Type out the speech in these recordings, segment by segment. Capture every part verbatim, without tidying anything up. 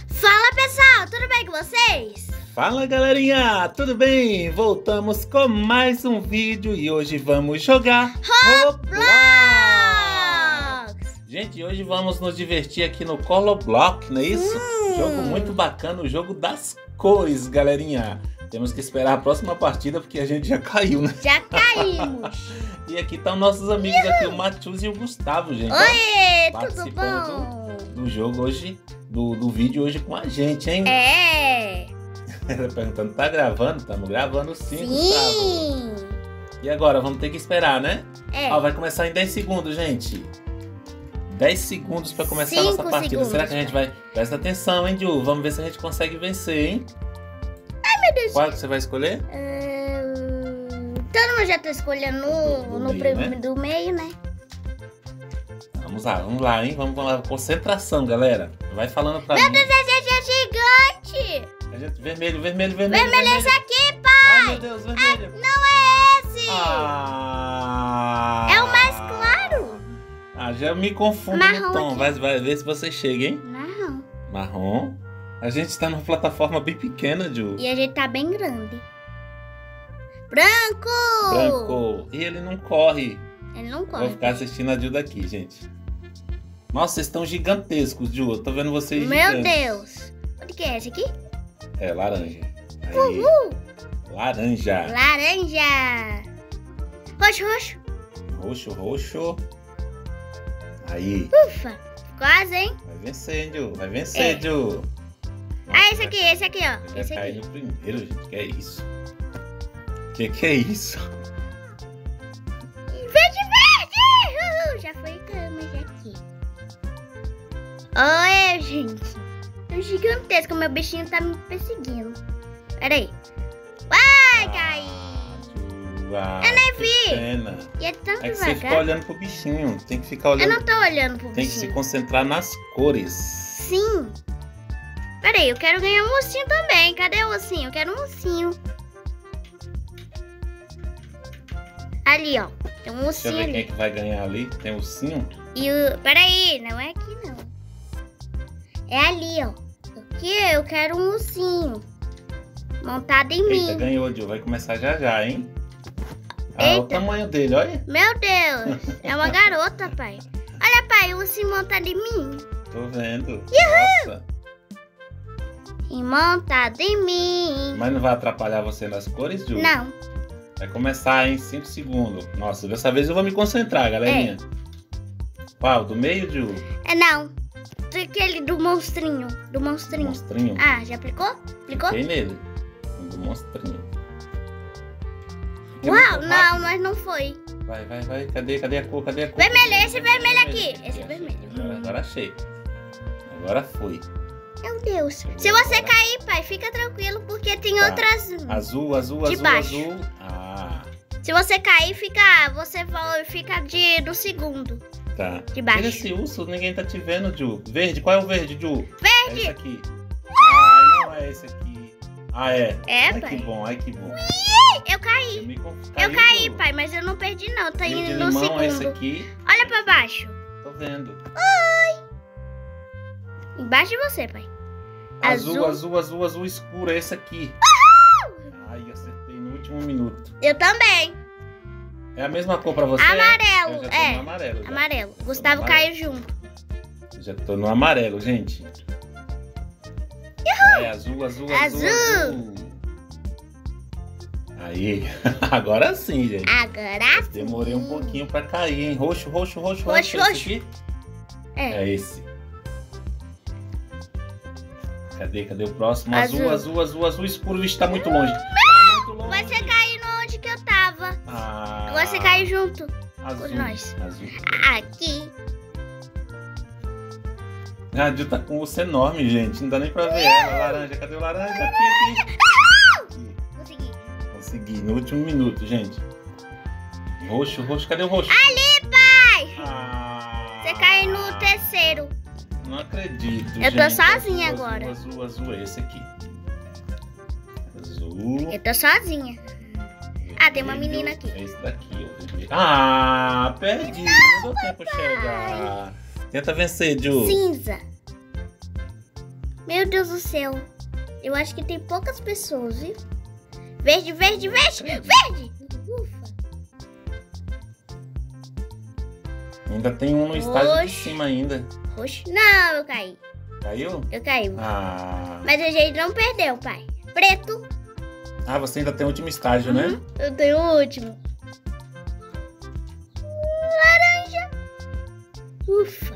Fala pessoal, tudo bem com vocês? Fala galerinha, tudo bem? Voltamos com mais um vídeo e hoje vamos jogar Roblox! Gente, hoje vamos nos divertir aqui no Coloblock, não é isso? Hum. Jogo muito bacana, o jogo das cores, galerinha. Temos que esperar a próxima partida porque a gente já caiu, né? Já caímos! E aqui estão nossos amigos aqui, o Matheus e o Gustavo, gente. Oi, ó, tudo bom? Do, do jogo hoje, do, do vídeo hoje com a gente, hein? É! Perguntando, tá gravando? Estamos gravando sim, sim. Gustavo. E agora, vamos ter que esperar, né? É. Ó, vai começar em dez segundos, gente. dez segundos para começar a Cinco nossa partida. segundos. Será que a gente vai... Presta atenção, hein, Ju? Vamos ver se a gente consegue vencer, hein? Ai, meu Deus. Qual que você vai escolher? Hum, todo mundo já tá escolhendo no, Do- do no meio, prêmio né? do meio, né? Vamos lá, vamos lá, hein? Vamos lá. Concentração, galera. Vai falando pra Meu mim. Deus, esse é gigante! A gente... Vermelho, vermelho, vermelho. Vermelho é esse aqui, pai! Ai, meu Deus, vermelho. Não é esse! Ah! É o mais claro! Ah, já me confundo Marrom no tom. aqui. Vai, vai ver se você chega, hein? Não. Marrom. A gente tá numa plataforma bem pequena, Ju. E a gente tá bem grande. Branco! Branco. E ele não corre. Ele não Vou corre. ficar assistindo a Ju daqui, gente. Nossa, vocês estão gigantescos, Ju. Eu tô vendo vocês Meu gigantes. Deus! O que é esse aqui? É, laranja. Aí. Uhul! Laranja. Laranja! Roxo, roxo. Roxo, roxo. Aí. Ufa! Quase, hein? Vai vencer, hein, Ju. Vai vencer, É. Ju. Ah, esse aqui, esse aqui, ó. Vai Esse cair aqui. no primeiro, gente. Que é isso? Que que é isso? Verde, verde! Uhul! Já foi cama, já aqui. Oi, gente. É um gigantesco. Meu bichinho tá me perseguindo. Pera aí. Vai cair. Ah, Eu nem que vi. pena. E é tão É que você fica devagar. olhando pro bichinho. Tem que ficar Eu olhando. não tô olhando pro Tem que se bichinho. concentrar nas cores. Sim. Pera aí, eu quero ganhar um ursinho também. Cadê o ursinho? Eu quero um ursinho. Ali, ó. Tem um Deixa eu ursinho ver quem é ali. que vai ganhar ali. Tem ursinho. E o... Pera aí, não é aqui não. É ali, ó. Aqui eu quero um ursinho. Montado em Eita, mim. ganhou, Gil. Vai começar já já, hein? Ah, o Eita. tamanho dele, olha. Meu Deus. É uma garota, pai. Olha, pai, o ursinho montado em mim. Tô vendo. Nossa. E montado em mim. Mas não vai atrapalhar você nas cores, Gil? Não. Vai começar em cinco segundos. Nossa, dessa vez eu vou me concentrar, galerinha. Qual? Do meio, Gil? É não. Aquele do monstrinho. Do monstrinho. Monstrinho? Ah, já aplicou? Aplicou? Fiquei nele. Do monstrinho. Uau, É muito não, rápido. mas não foi. Vai, vai, vai. Cadê, cadê a cor? Cadê a cor? Vermelho, esse vermelho aqui. Esse Achei. vermelho. Agora, agora achei. Agora foi. Meu Deus. Se você cair, pai, fica tranquilo, porque tem Tá. outras... Azul, azul, De azul, baixo. azul. Ah, Se você cair, fica... Você vai- fica de, do segundo. tá. De baixo. Tira esse urso, ninguém tá te vendo, Ju. Verde, qual é o verde, Ju? Verde. É esse aqui. Ai, não é esse aqui. Ah, é. É, ai, pai. que bom, ai, que bom. Eu caí. Eu, me conf... Eu Caiu, caí, Ju. pai, mas eu não perdi não. Tá E o de indo no limão é esse segundo. aqui. Olha pra baixo. Tô vendo. Embaixo de você, pai. Azul, Azul. azul, azul, azul escuro, é esse aqui. Ai, acertei no último minuto. Eu também. É a mesma cor pra você? Amarelo, Eu já tô é. no amarelo. Já. Amarelo. Gustavo amarelo. caiu junto. Eu já tô no amarelo, gente. É azul, azul, azul, Azul. azul. Aí, agora sim, gente. Agora sim. Demorei um pouquinho pra cair, hein? Roxo, roxo, roxo, Roxo, roxo. roxo. Esse aqui? É. É esse. Cadê, cadê o próximo? Azul. Azul, azul, azul, azul escuro. Vixe, tá muito longe. Tá muito longe. Você caiu onde que eu tava. Ah, Agora você caiu junto. azul, com nós. azul. Aqui. Ah, a Ju tá com o urso enorme, gente. Não dá nem pra ver ela. Laranja, cadê o laranja? Aqui, aqui. Aqui. Consegui. Consegui, no último minuto, gente. Roxo, roxo, cadê o roxo? Ali, pai. Ah, Você caiu no terceiro. Não acredito, Eu tô gente. sozinha Azul, agora. Azul, azul, azul, esse aqui. Azul. Eu tô sozinha. Ah, tem uma menina aqui. É esse daqui, ó. Vermelho. Ah, perdi. Não deu tempo de chegar. Tenta vencer, Ju. Cinza. Meu Deus do céu. Eu acho que tem poucas pessoas, viu? Verde, verde, verde! Verde! Ufa. Ainda tem um no estágio de cima ainda. Roxo. Não, eu caí. Caiu? Eu caí. Ah. Mas a gente não perdeu, pai. Preto. Ah, você ainda tem o último estágio, né? Uhum. Eu tenho o último. Laranja. Ufa.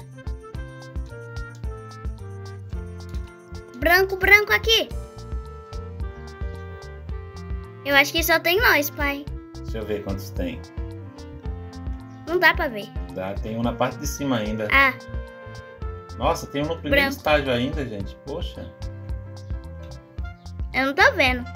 Branco, branco aqui. Eu acho que só tem nós, pai. Deixa eu ver quantos tem. Não dá pra ver. Dá, tem um na parte de cima ainda. Ah. Nossa, tem um no primeiro Branco. estágio ainda, gente. Poxa. Eu não tô vendo.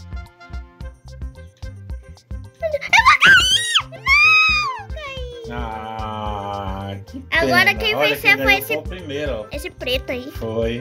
Eu vou cair! Não, caí. Ah, que pena. Agora quem Olha, venceu quem foi ganhou esse- o primeiro, ó. Esse preto aí. Foi.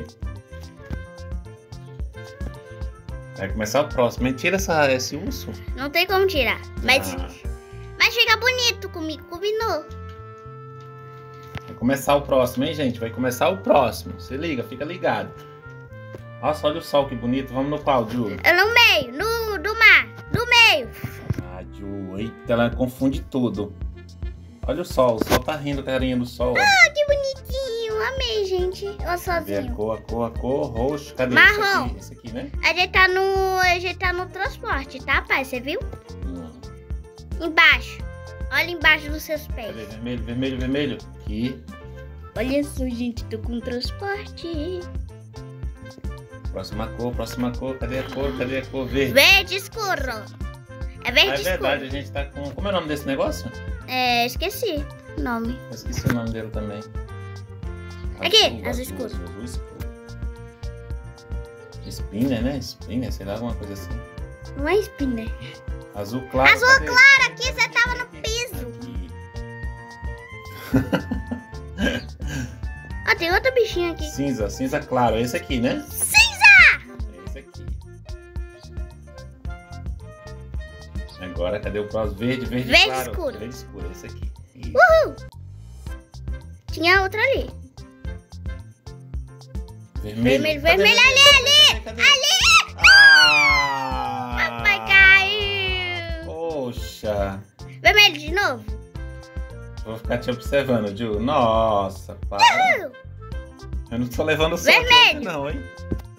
Vai começar o próximo. Mentira essa, esse urso. Não tem como tirar. Mas, Ah, mas fica bonito comigo. Combinou. vai começar o próximo, hein, gente? Vai começar o próximo. Se liga, fica ligado. Nossa, olha o sol que bonito. Vamos no qual, Ju? Eu no meio. No, do mar. No meio. Ah, Ju. Eita, ela confunde tudo. Olha o sol. O sol tá rindo, carinha do sol. Ah, que bonitinho. Amei, gente. Eu Cadê a sozinho. cor, a cor, a cor? Roxo. Cadê? Marrom. Esse aqui, esse aqui, né? A gente tá no, a gente tá no transporte, tá, pai? Você viu? Não. Embaixo. Olha embaixo dos seus pés. Cadê? Vermelho, vermelho, vermelho. Aqui. Olha só, gente. Tô com transporte. Próxima cor, próxima cor. Cadê a cor? Cadê a cor? Verde. Verde escuro. É Ah, verde é escuro. verdade, a gente tá com... Como é o nome desse negócio? É, esqueci o nome. Eu esqueci o nome dele também. Aqui, azul escuro. Azul escuro. Spinner, né? Spinner, sei lá, alguma coisa assim. Não é spinner. Azul claro. Azul cadê? claro, aqui você tava no piso. Aqui. Ó, tem outro bichinho aqui. Cinza, cinza claro. Esse aqui, né? Cinza! Esse aqui. Agora, cadê o próximo? Verde, verde, Verde claro. escuro. Verde escuro, esse aqui. Isso. Uhul! Tinha outro ali. Vermelho. Vermelho, Cadê, vermelho, ali, cadê, cadê? Ali! Ah! Papai caiu! Poxa. Vermelho de novo. Vou ficar te observando, Ju. Nossa, para. Uhul! Eu não tô levando sorte Vermelho. hoje não, hein?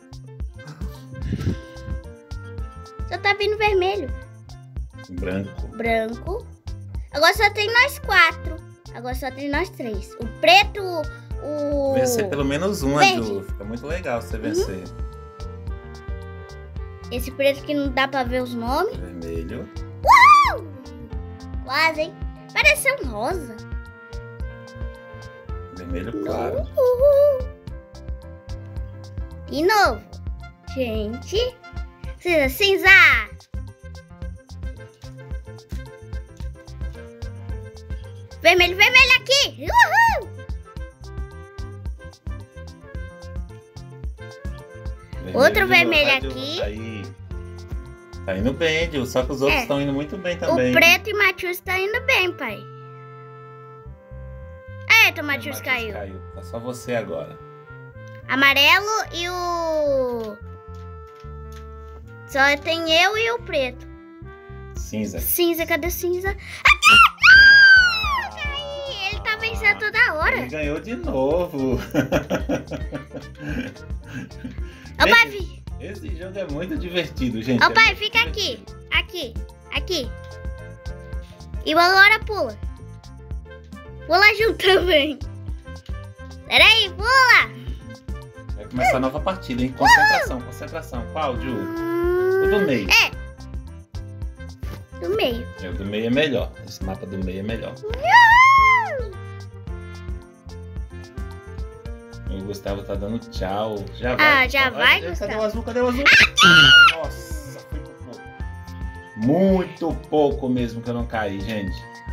Só tá vindo vermelho. Branco. Branco. Agora só tem nós quatro. Agora só tem nós três. O preto, o... Vencer pelo menos uma, Verde. Ju. Fica muito legal você vencer. Esse preto que não dá pra ver os nomes. Vermelho. Quase, hein? Parece um rosa. Vermelho claro. Uhul. De novo. Gente. Cinza, cinza. Vermelho, vermelho aqui. Uhul. Outro Ju. vermelho Vai, Ju, aqui. Tá, aí. Tá indo bem, Ju. Só que os outros É. estão indo muito bem também. O preto e Matheus tá indo bem, pai. Eita, o O Matheus caiu. caiu. Tá só você agora. Amarelo e o... Só tem eu e o preto. Cinza. Cinza, cadê o cinza? Aqui! Caí! Ele tá vencendo toda hora. Ele ganhou de novo. Ô, pai, Gente, fi- esse jogo é muito divertido, gente. Ô, É pai, muito fica aqui. divertido. Aqui, aqui. E agora pula. Pula junto também. Peraí, pula. Vai começar a nova partida, hein? Concentração, concentração. Qual, Ju? O do meio. É. Do meio. É, o do meio é melhor. Esse mapa do meio é melhor. O Gustavo tá dando tchau. Já vai. Ah, já Gustavo. vai, Cadê Gustavo? o azul? Cadê o azul? Ai, nossa, foi por pouco. Muito pouco mesmo que eu não caí, gente.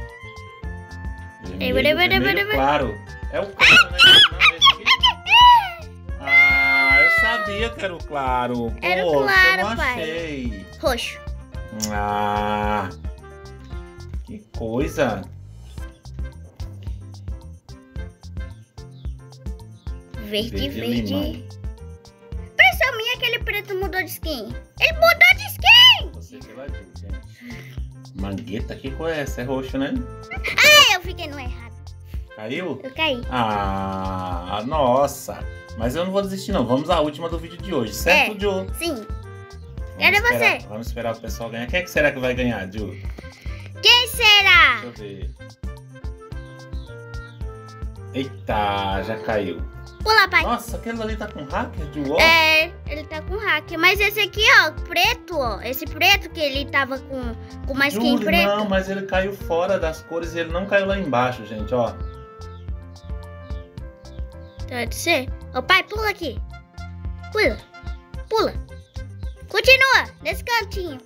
Ei, Vermelho, bora, bora, vermelho bora, claro. É o claro, né? Não, esse aqui. Ah, eu sabia que era o claro. Era o Poxa, claro, eu não pai. achei. Roxo. Ah, que coisa. Verde, Verde verde. limão. Parece preto mudou de skin. Ele mudou de skin! Você pela Ju, gente. Mangueta, que cor é essa? É roxo, né? Ah, eu fiquei no errado. Caiu? Eu caí. Ah, nossa. Mas eu não vou desistir não. Vamos à última do vídeo de hoje, certo, É, Ju? Sim. Vamos Cadê esperar, você? Vamos esperar o pessoal ganhar. Quem é que será que vai ganhar, Ju? Quem será? Deixa eu ver. Eita, já caiu. Pula, pai. Nossa, aquele ali tá com hacker, Ju? Ó. É, ele tá com hack. Mas esse aqui, ó, preto, ó. Esse preto que ele tava com, com uma skin Júlio, preta. não, mas ele caiu fora das cores e ele não caiu lá embaixo, gente, ó. Pode ser. Ô, pai, pula aqui. Pula. Pula. Continua, nesse cantinho.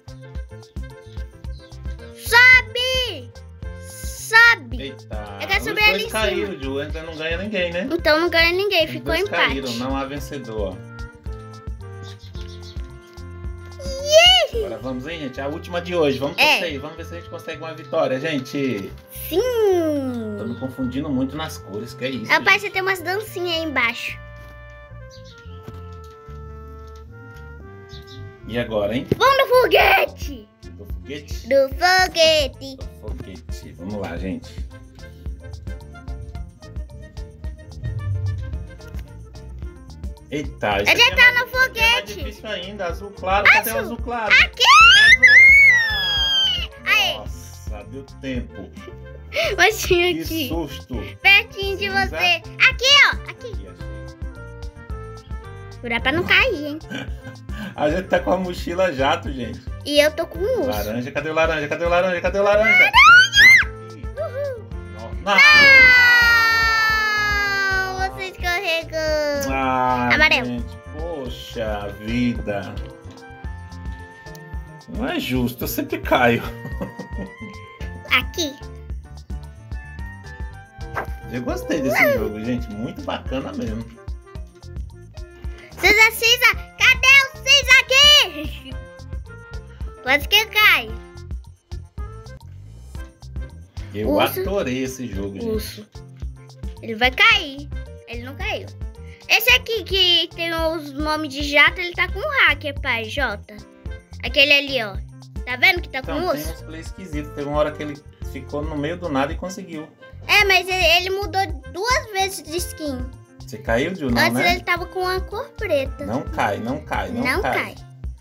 Sobe! Sobe! Eita, Eu quero os subir ali dois em caíram, Ju, ainda não ganha ninguém, né? Então não ganha ninguém, Os ficou dois empate. caíram, não há vencedor. Yeah! Agora vamos aí, gente, a última de hoje. Vamos É. torcer aí, vamos ver se a gente consegue uma vitória, gente. Sim! Tô me confundindo muito nas cores, que é isso. Rapaz, gente. você tem umas dancinhas aí embaixo. E agora, hein? Vamos no foguete! Do foguete? Do foguete! Do foguete. Vamos lá, gente. Eita, isso Eu já aqui é tá mais- no isso aqui é mais foguete. difícil ainda, azul claro. Cadê o Azul. azul claro? Aqui! Aí. Nossa, deu tempo. Mas tinha Que aqui. susto. Pertinho de Cinza. você. Aqui, ó. Aqui. Aqui, achei. Cuidado pra não cair, hein? A gente tá com a mochila jato, gente. E eu tô com um urso. Laranja, cadê o laranja? Cadê o laranja? Cadê o laranja? Uhul. Não. Não! Você escorregou. Ah, Amarelo. gente, poxa vida. Não é justo, eu sempre caio. Aqui. Eu gostei desse jogo, gente. Muito bacana mesmo. Cisa, Cisa! Cadê o Cisa aqui? Quase que cai. Eu Urso. adorei esse jogo, gente. Urso. Ele vai cair. Ele não caiu. Esse aqui que tem os nomes de jato, ele tá com hacker, pai, Jota. Aquele ali, ó. Tá vendo que tá com Então, tem urso? uns play esquisitos. Teve uma hora que ele ficou no meio do nada e conseguiu. É, mas ele, ele mudou duas vezes de skin. Você caiu, Ju? Não, Antes né? ele tava com uma cor preta. Não cai, não cai, não, Não cai. cai.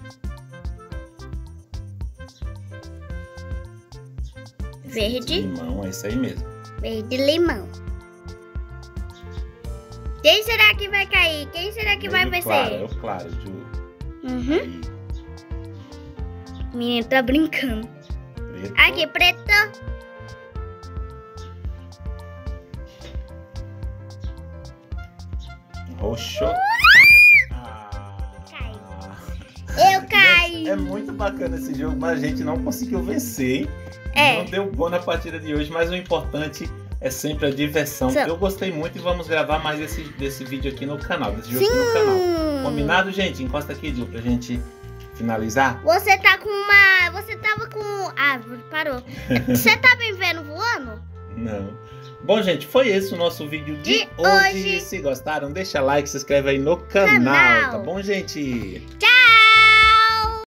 Verde. Limão, é isso aí mesmo. Verde limão. Quem será que vai cair? Quem será que vai Meio vencer? claro, é o claro, Ju. Uhum. Aí, O menino tá brincando. preto. Aqui, preta. Roxo. Ah. Cai. Eu caí. É muito bacana esse jogo, mas a gente não conseguiu vencer, hein? É. Não deu bom na partida de hoje, mas o importante é sempre a diversão. Sim. Eu gostei muito e vamos gravar mais desse, desse vídeo aqui no canal, desse jogo aqui no canal. Sim. Combinado, gente? Encosta aqui, Ju, pra gente finalizar. Você tá com uma... Você tava com... Ah, parou. Você tá me vendo voando? Não. Bom, gente, foi esse o nosso vídeo de, De hoje. hoje. Se gostaram, deixa like, se inscreve aí no canal, Canal. tá bom, gente? Tchau.